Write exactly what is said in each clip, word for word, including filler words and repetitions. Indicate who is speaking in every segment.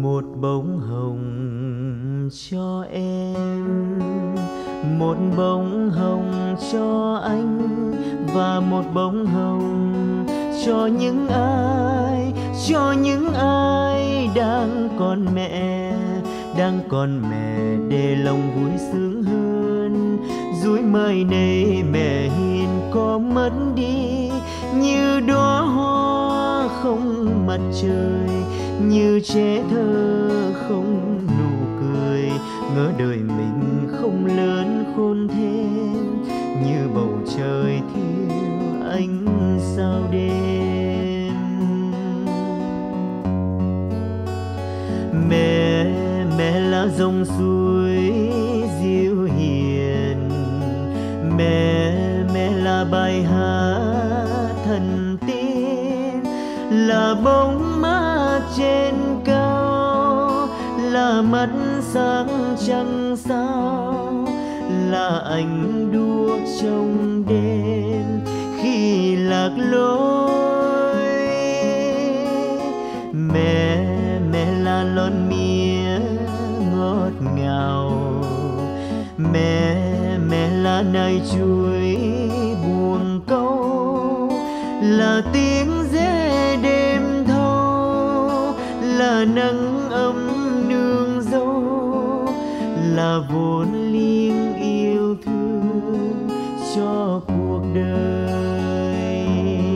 Speaker 1: Một bông hồng cho em, một bông hồng cho anh, và một bông hồng cho những ai, cho những ai đang còn mẹ, đang còn mẹ để lòng vui sướng hơn. Dối mai này mẹ hiền có mất đi, như đóa hoa không mặt trời, như trẻ thơ không nụ cười. Ngỡ đời mình không lớn khôn thêm, như bầu trời thiếu ánh sao đêm. Mẹ, mẹ là dòng suối dịu hiền, mẹ, mẹ là bài hát thần tiên, là bóng mát trên cao, là mắt sáng trăng sao, là ánh đuốc trong đêm khi lạc lối. Mẹ, mẹ là lon mía ngọt ngào, mẹ, mẹ là nai chuối buồn câu, là tiếng rẽ đêm thâu, là nắng ấm nương dâu, là vốn liếng yêu thương cho cuộc đời.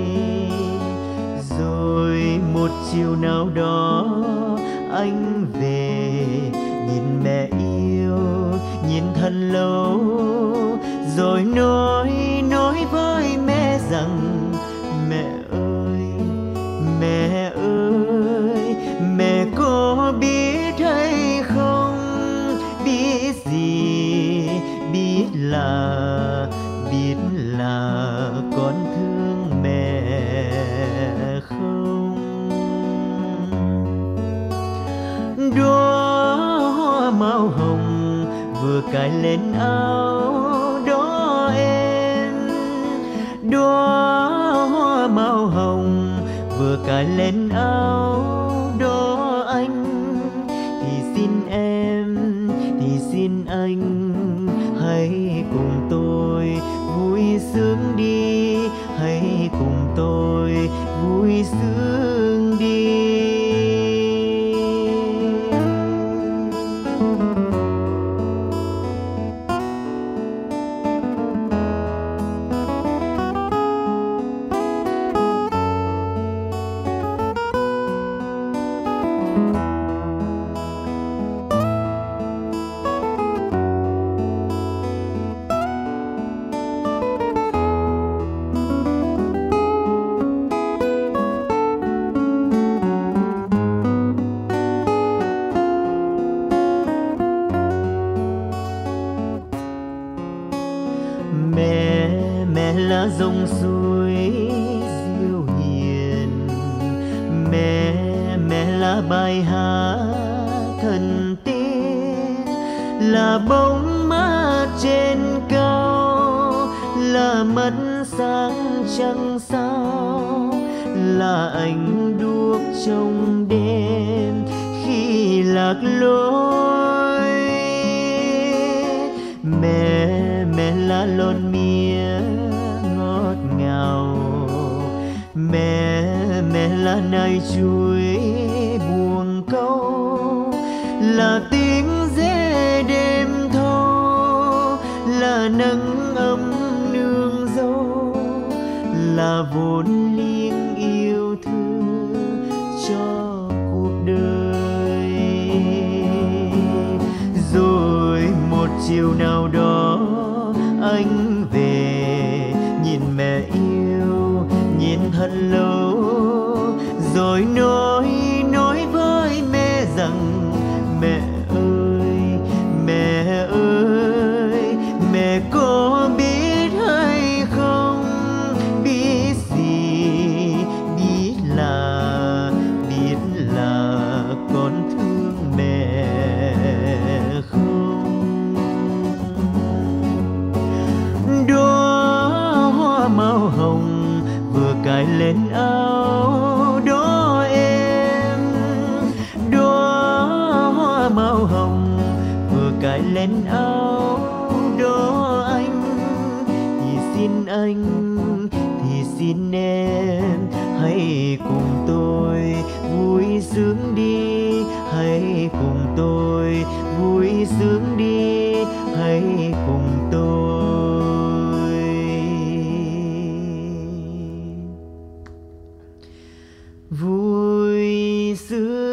Speaker 1: Rồi một chiều nào đó anh về, nhìn mẹ yêu, nhìn thật lâu, rồi nói, nói với mẹ rằng: mẹ ơi, mẹ ơi, mẹ có biết hay không, biết gì, biết là, biết là con thương mẹ không. Đóa hoa màu hồng vừa cài lên áo đó em, đóa hoa màu hồng vừa cài lên áo đó anh. Thì xin em, thì xin anh, hãy cùng tôi vui sướng đi, hãy cùng tôi vui sướng đi. Mẹ, mẹ là dòng suối dịu hiền, mẹ, mẹ là bài hát thần tiên, là bóng mát trên cao, là mắt sáng trăng sao, là ánh đuốc trong đêm khi lạc lối. Mẹ, mẹ là lon mía ngọt ngào, mẹ, mẹ là nai chuối buồn câu, là tiếng rẽ đêm thâu, là nắng ấm nương dâu, là vốn liếng yêu thương cho cuộc đời. Rồi một chiều nào đó anh về, nhìn mẹ yêu, nhìn thật lâu, rồi nói, nói với mẹ rằng: mẹ ơi, mẹ ơi, mẹ có biết hay không, biết gì, biết là, biết là con thương mẹ không. Đóa hoa màu hồng vừa cài lên áo đó em, xin em hãy cùng tôi vui sướng đi, hãy cùng tôi vui sướng đi, hãy cùng tôi vui sướng.